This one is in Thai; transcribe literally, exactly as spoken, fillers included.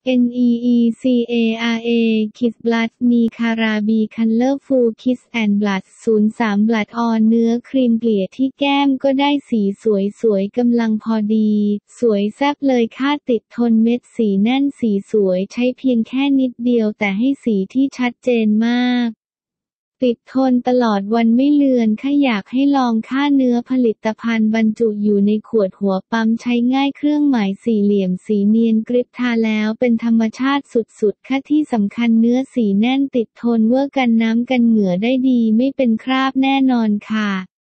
เอ็น อี อี ซี เอ อาร์ เอ Kiss Blood มีคาราบี Colorful Kiss and Blood ศูนย์สาม Blood on เนื้อครีมเกลี่ยที่แก้มก็ได้สีสวยๆกำลังพอดีสวยแซ่บเลยค่ะติดทนเม็ดสีแน่นสีสวยใช้เพียงแค่นิดเดียวแต่ให้สีที่ชัดเจนมากติดทนตลอดวันไม่เลือนค่ะอยากให้ลองค่าเนื้อผลิตภัณฑ์บรรจุอยู่ในขวดหัวปั๊มใช้ง่ายเครื่องหมายสี่เหลี่ยมสีเนียนกริบทาแล้วเป็นธรรมชาติสุดๆค่ะที่สำคัญเนื้อสีแน่นติดทนเวอร์กันน้ำกันเหงื่อได้ดีไม่เป็นคราบแน่นอนค่ะ